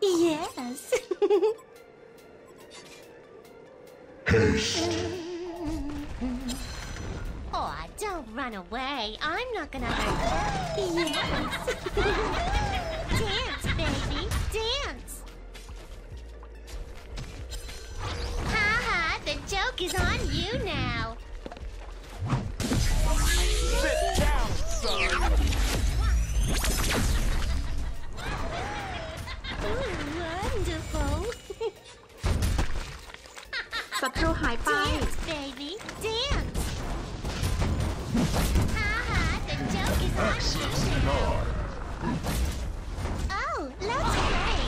Yes. Oh, don't run away. I'm not gonna hurt you. Yes. Dance, baby. Dance. Ha, the joke is on you now. Sit down, son. Ooh, wonderful. ศัตรูหายไป Dance, baby. Dance. Ha, the joke is on you now. Oh, let's play.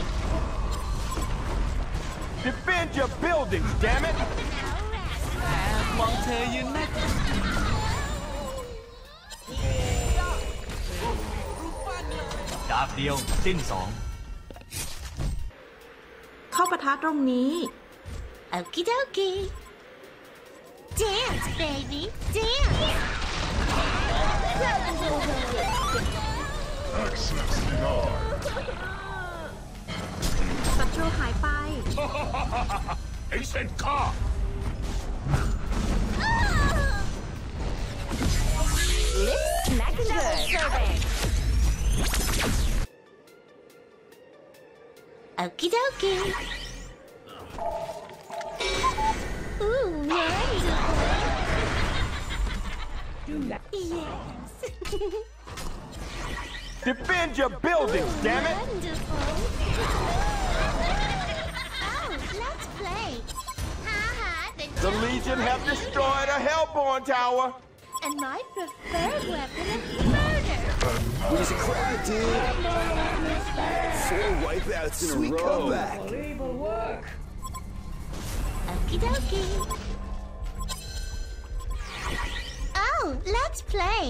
Defend your buildings, damn it! No rest. มองเธอยืนนักดาบเดียวสิ้นสองเข้าปะทะตรงนี้ Okie dokie. Dance, baby. Dance. Access denied. ศัตรูหายไปไอ้เซนข้า Smacking good. Serving. Okie dokie. Ooh, wonderful. Yes. Defend your buildings, damn it! Wonderful. Oh, let's play. Ha, the The joke Legion is have on you destroyed a now. Hellborn tower! And my preferred weapon is murder. He's a crowd, dude. 4 wipeouts in a row. Comeback. Okie dokie. Oh, let's play.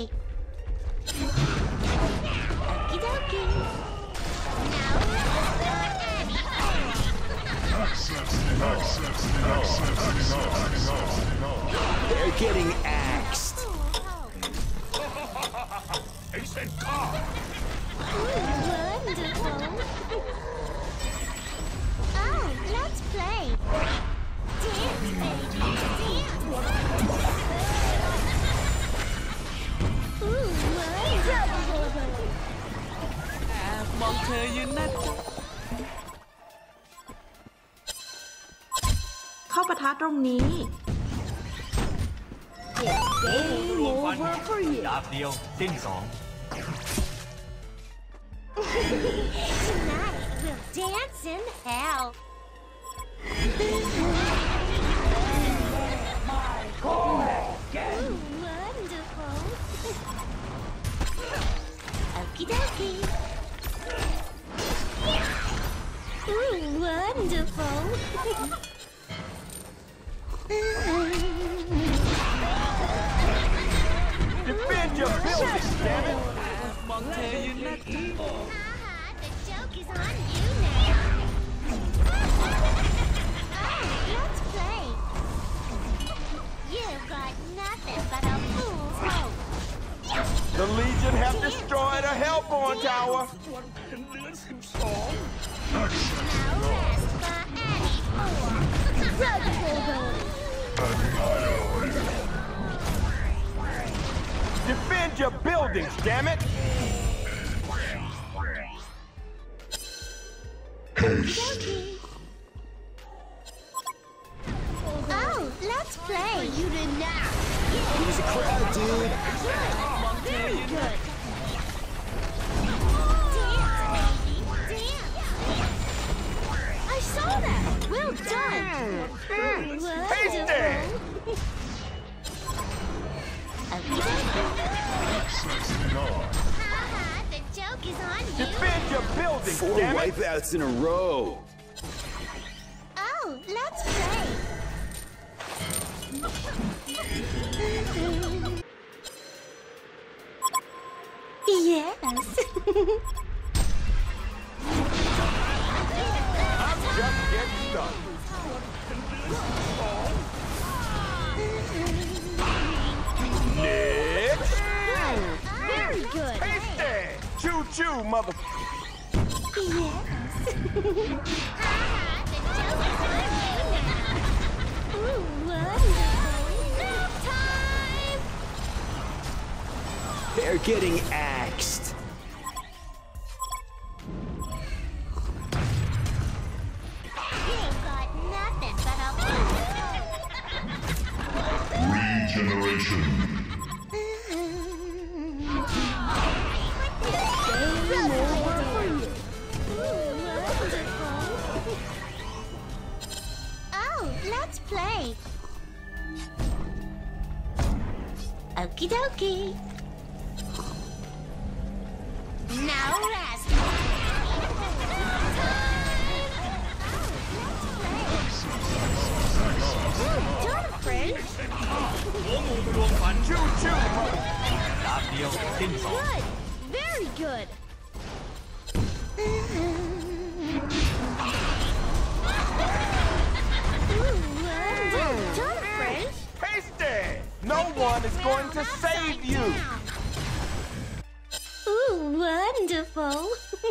Okie dokie. Now let's go Annie. Access denied. Access denied. They're getting axed. ไอ้เซนข้า Wonderful. Oh, let's play. Dance, baby, dance. Ooh, wonderful. มองเธอยืนนักเข้าปะทะตรงนี้รวมฟันดาบเดียวสิ้นสอง Tonight we'll dance in hell. Ooh, wonderful. Okie dokie. Ooh, wonderful. Defend your buildings, damn it! มองเธอยืนนัก Haha, the joke is on you now. Oh, let's play. You've got nothing but a fool's hope. The Legion have destroyed a Hellborn tower! No rest for any fool. Defend your buildings, damn it! Okey-dokey. Oh, let's play. You did not. He's a crowd, dude. Very good. Dance, baby, dance. I saw that. Well done. Tasty! Access denied. Haha, the joke is on you. Defend your buildings, 4 damn it! wipeouts in a row. Oh, let's play. Yes. I'm just getting started. Next! Very good. Tasty! Choo-choo, mother... Yes. The joke is on you now. Ooh, wonderful. Nap time! They're getting axed. You've got nothing but a Regeneration. Oh, let's play. Okie dokie. Now rest. Don't afraid. หัวงูทะลวงฝัน Choo choo. ดาบเดียวสิ้นสอง Good. Very good. Don't afraid. Tasty. No one is going to save you. Ooh, wonderful.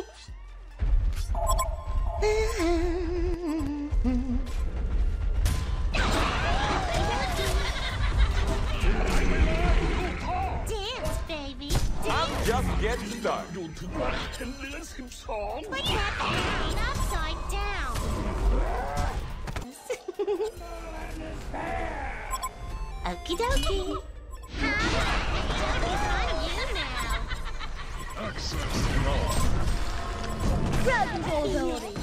Dance, baby. I'm just getting started. Put that down upside down. Okie dokie. Joke's on you now. Access denied. Grab ability.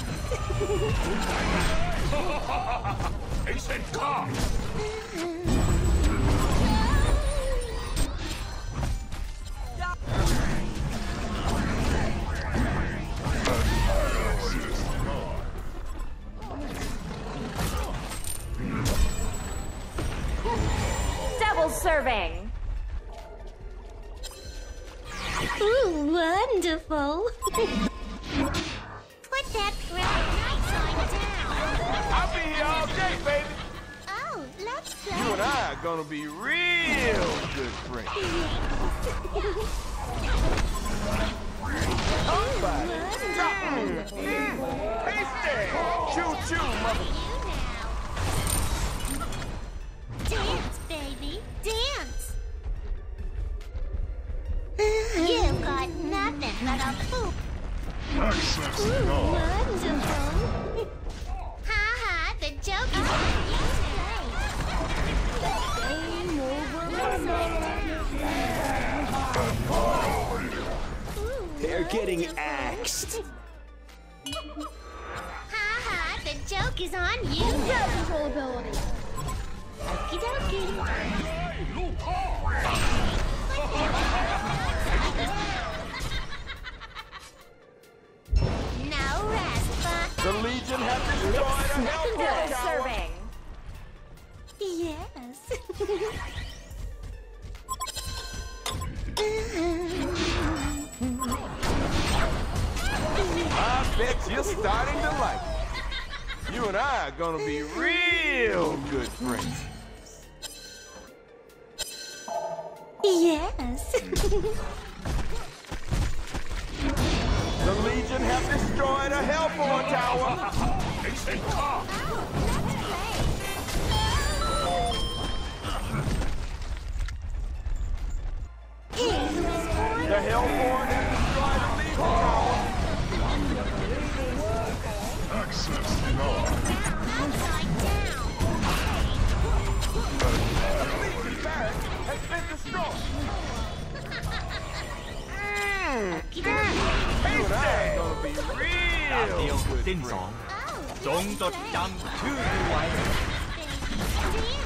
Double serving. Ooh, wonderful. Put that crown upside down. I'll be here all day, baby. Oh, let's play. You and I are gonna be real good friends. Tasty. Choo choo, mother. Dance, baby, dance. You've got nothing but a poop. Access Ooh, denied. wonderful. Ha ha, the joke is on you now. They're getting axed. Ha ha, the joke is on you now. Control ability. Okie dokie. No rest, but The Legion have destroyed a Hellborn Double tower. serving. yes. I bet you're starting to like it. You and I are gonna be real good friends. Yes. The Legion have destroyed a Hellborn tower. The Hellborn have destroyed a Legion tower. Access denied. Upside down. The Legion barracks has been destroyed. Okie dokie. You and I are gonna be ดาบเดียว real good สิ้นส friends. อง Oh, จงจดจำชื่อกูไว้ dance.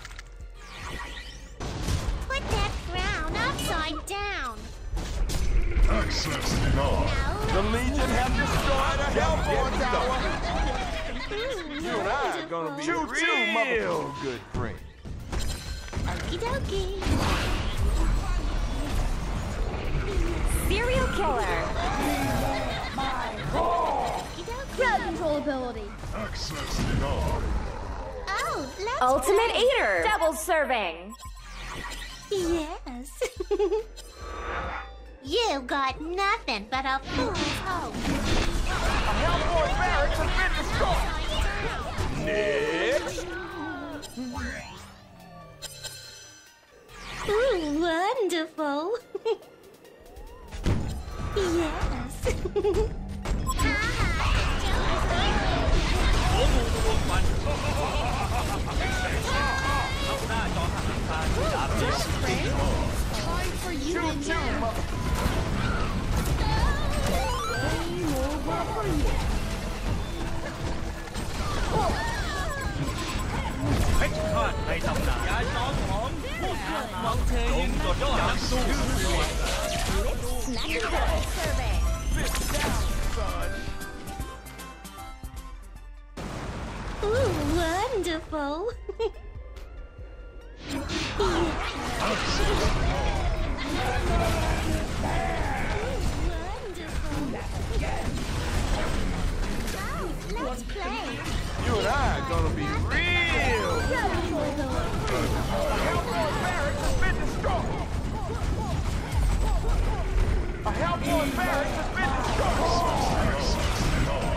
Put that crown upside down. Access denied. The Legion have destroyed a Hellborn tower. You and I are gonna be real good friends. Okie dokie. Serial killer. Okie dokie. Control ability. Access denied. Oh, let's Ultimate play. Eater. Double serving. Yes. You got nothing but a fool's hope. Hellboy barracks has been destroyed. Next. Ooh, wonderful. Yes. หัวงูรวมฟันเข้าหน้าจอทหารพรานดาบเดียว Time for you to know. เพชรฆาตในตำนานยายน้องของผู้ช่วยมังเทยิงสุดยอดนักสู้ Double serving. Ooh, wonderful. Let's play. You and I are gonna be real. Hellboy barracks has been destroyed. A Hellboy barracks has been destroyed.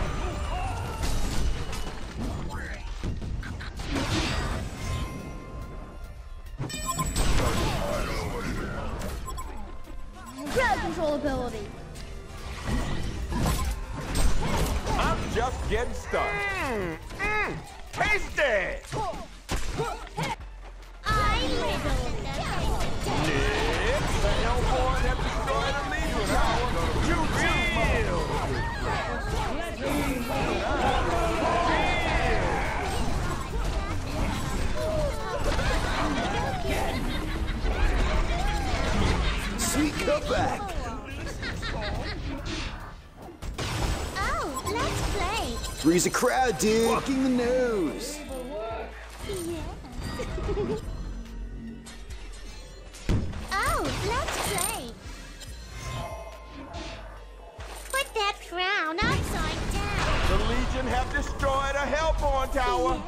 Crowd control ability. I'm just getting started. Tasty! I live Next, the Hellboy have destroyed a Legion tower. You real. Sweet cutback. Oh, let's play. Three's a crowd, dude. Walking the nose. Yes. Oh, let's play. Put that crown upside down. The Legion have destroyed a Hellboy tower.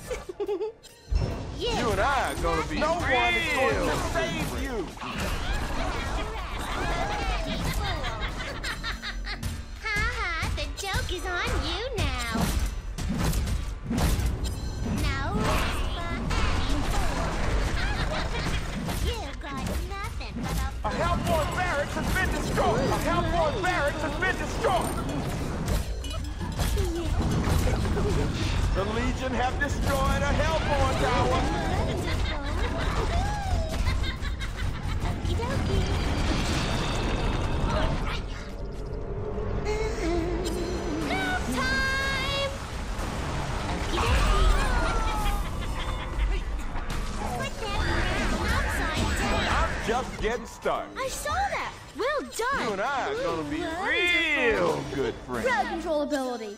Yes. You and I are gonna be no real. One is going to save you. Ha, the joke is on you now. No, you've got nothing but A Hellboy barracks has been destroyed. A Hellboy barracks has been destroyed. The Legion have destroyed a Hellboy tower. Okie dokie. Nap time! Okie dokie. Put that crown upside down. I'm just getting started. I saw that. Well done. You and I are gonna be Wonderful. real good friends. Crowd control ability.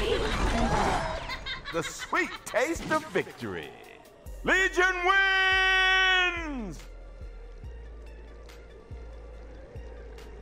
The sweet taste of victory. Legion wins!